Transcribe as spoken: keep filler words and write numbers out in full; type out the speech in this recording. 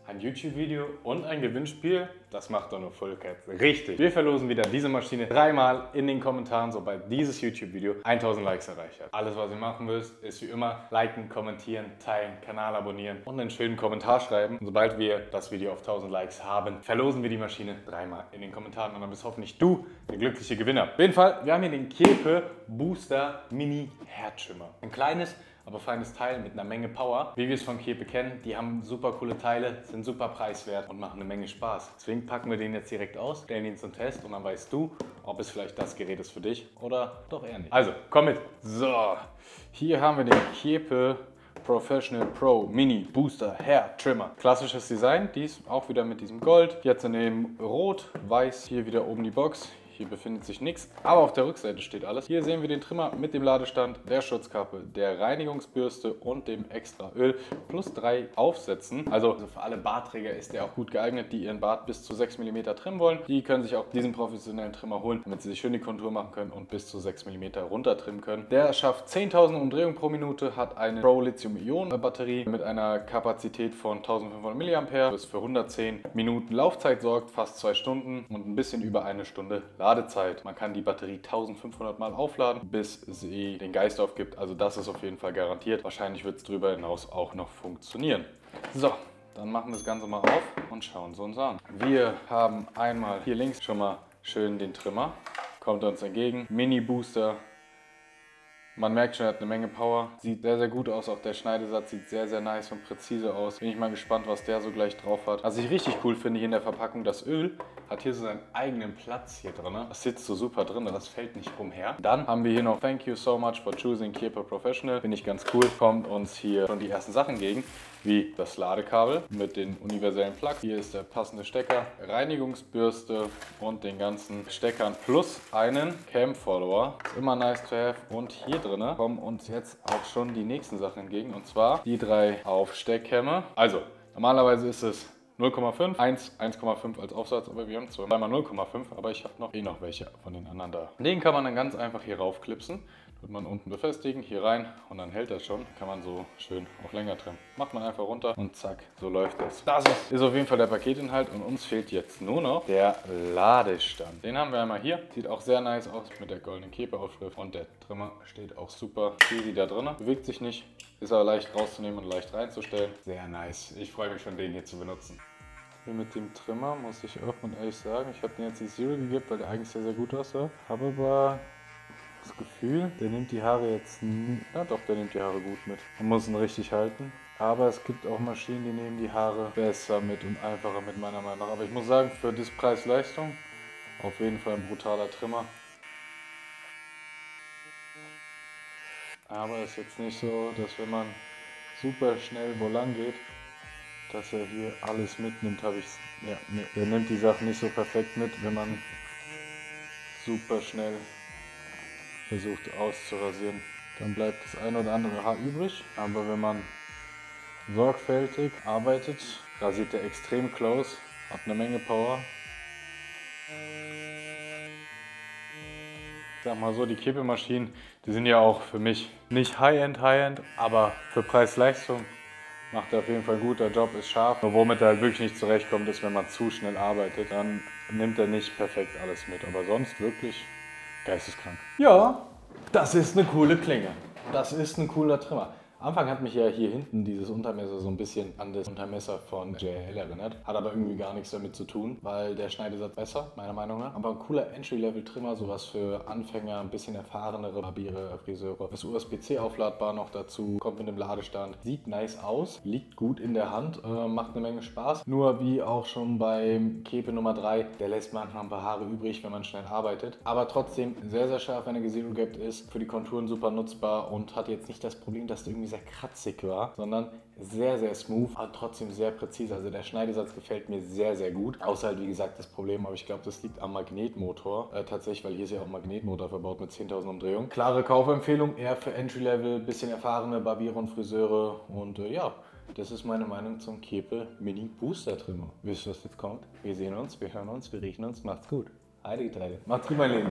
Ein YouTube-Video und ein Gewinnspiel, das macht doch nur Full Cats. Richtig. Wir verlosen wieder diese Maschine dreimal in den Kommentaren, sobald dieses YouTube-Video tausend Likes erreicht hat. Alles, was ihr machen müsst, ist wie immer liken, kommentieren, teilen, Kanal abonnieren und einen schönen Kommentar schreiben. Und sobald wir das Video auf tausend Likes haben, verlosen wir die Maschine dreimal in den Kommentaren. Und dann bist hoffentlich du der glückliche Gewinner. Auf jeden Fall, wir haben hier den Kepe Booster Mini Hair Trimmer. Ein kleines, aber feines Teil mit einer Menge Power. Wie wir es von Kepe kennen, die haben super coole Teile, sind super preiswert und machen eine Menge Spaß. Deswegen packen wir den jetzt direkt aus, stellen ihn zum Test und dann weißt du, ob es vielleicht das Gerät ist für dich oder doch eher nicht. Also, komm mit. So, hier haben wir den Kepe Professional Pro Mini Booster Hair Trimmer. Klassisches Design, dies auch wieder mit diesem Gold. Jetzt in dem Rot, Weiß, hier wieder oben die Box. Hier befindet sich nichts, aber auf der Rückseite steht alles. Hier sehen wir den Trimmer mit dem Ladestand, der Schutzkappe, der Reinigungsbürste und dem extra Öl plus drei Aufsätzen. Also für alle Bartträger ist der auch gut geeignet, die ihren Bart bis zu sechs Millimeter trimmen wollen. Die können sich auch diesen professionellen Trimmer holen, damit sie sich schön die Kontur machen können und bis zu sechs Millimeter runter trimmen können. Der schafft zehntausend Umdrehungen pro Minute, hat eine Pro Lithium-Ionen-Batterie mit einer Kapazität von eintausendfünfhundert Milliampere, das für hundertzehn Minuten Laufzeit sorgt, fast zwei Stunden und ein bisschen über eine Stunde Ladezeit. Ladezeit. Man kann die Batterie eintausendfünfhundert Mal aufladen, bis sie den Geist aufgibt. Also das ist auf jeden Fall garantiert. Wahrscheinlich wird es darüber hinaus auch noch funktionieren. So, dann machen wir das Ganze mal auf und schauen es uns an. Wir haben einmal hier links schon mal schön den Trimmer. Kommt uns entgegen. Mini Booster. Man merkt schon, er hat eine Menge Power. Sieht sehr, sehr gut aus. Auch der Schneidesatz sieht sehr, sehr nice und präzise aus. Bin ich mal gespannt, was der so gleich drauf hat. Was ich richtig cool finde hier in der Verpackung, das Öl hat hier so seinen eigenen Platz hier drin. Das sitzt so super drin, das fällt nicht umher. Dann haben wir hier noch Thank you so much for choosing Kepe Professional. Finde ich ganz cool. Kommt uns hier schon die ersten Sachen gegen, wie das Ladekabel mit den universellen Plug. Hier ist der passende Stecker, Reinigungsbürste und den ganzen Steckern plus einen Cam Follower. Ist immer nice to have. Und hier drin kommen uns jetzt auch schon die nächsten Sachen entgegen, und zwar die drei Aufsteckkämme. Also normalerweise ist es null Komma fünf, eins, eins Komma fünf als Aufsatz, aber wir haben zweimal null Komma fünf, aber ich habe noch eh noch welche von den anderen da. Den kann man dann ganz einfach hier raufklipsen. Wird man unten befestigen, hier rein und dann hält das schon. Kann man so schön auch länger trimmen. Macht man einfach runter und zack, so läuft das. Das ist auf jeden Fall der Paketinhalt und uns fehlt jetzt nur noch der Ladestand. Den haben wir einmal hier. Sieht auch sehr nice aus mit der goldenen Kepe-Aufschrift und der Trimmer steht auch super easy da drin. Bewegt sich nicht, ist aber leicht rauszunehmen und leicht reinzustellen. Sehr nice. Ich freue mich schon, den hier zu benutzen. Hier mit dem Trimmer muss ich offen und ehrlich sagen, ich habe den jetzt die Zero gegeben, weil der eigentlich sehr, sehr gut aussah. Habe aber das Gefühl, der nimmt die Haare jetzt, ja doch, der nimmt die Haare gut mit. Man muss ihn richtig halten. Aber es gibt auch Maschinen, die nehmen die Haare besser mit und einfacher mit, meiner Meinung nach. Aber ich muss sagen, für das Preis-Leistung auf jeden Fall ein brutaler Trimmer. Aber es ist jetzt nicht so, dass wenn man super schnell wo lang geht, dass er hier alles mitnimmt, habe ich. Ja, er nimmt die Sachen nicht so perfekt mit, wenn man super schnell versucht auszurasieren. Dann bleibt das eine oder andere Haar übrig, aber wenn man sorgfältig arbeitet, rasiert er extrem close, hat eine Menge Power. Ich sag mal so, die Kepe-Maschinen, die sind ja auch für mich nicht High-End, High-End, aber für Preis-Leistung macht er auf jeden Fall einen guten Job, ist scharf. Nur womit er halt wirklich nicht zurechtkommt, ist, wenn man zu schnell arbeitet, dann nimmt er nicht perfekt alles mit, aber sonst wirklich geisteskrank. Ja, das ist eine coole Klinge. Das ist ein cooler Trimmer. Am Anfang hat mich ja hier hinten dieses Untermesser so ein bisschen an das Untermesser von J L erinnert. Hat aber irgendwie gar nichts damit zu tun, weil der Schneidesatz besser, meiner Meinung nach. Aber ein cooler Entry-Level-Trimmer, sowas für Anfänger, ein bisschen erfahrenere Barbiere, Friseure. Das U S B C aufladbar noch dazu, kommt mit einem Ladestand. Sieht nice aus, liegt gut in der Hand, äh, macht eine Menge Spaß. Nur wie auch schon beim Kepe Nummer drei, der lässt manchmal ein paar Haare übrig, wenn man schnell arbeitet. Aber trotzdem sehr, sehr scharf, wenn er Zero Gapped ist. Für die Konturen super nutzbar und hat jetzt nicht das Problem, dass der irgendwie sehr kratzig war, sondern sehr, sehr smooth, aber trotzdem sehr präzise. Also der Schneidesatz gefällt mir sehr, sehr gut. Außer halt, wie gesagt, das Problem, aber ich glaube, das liegt am Magnetmotor. Äh, tatsächlich, weil hier ist ja auch ein Magnetmotor verbaut mit zehntausend Umdrehungen. Klare Kaufempfehlung, eher für Entry-Level, bisschen erfahrene Barbiere und Friseure. Und äh, ja, das ist meine Meinung zum Kepe Mini Booster Trimmer. Wisst ihr, was jetzt kommt? Wir sehen uns, wir hören uns, wir riechen uns. Macht's gut. Heide Getreide. Macht's gut, mein Lieben.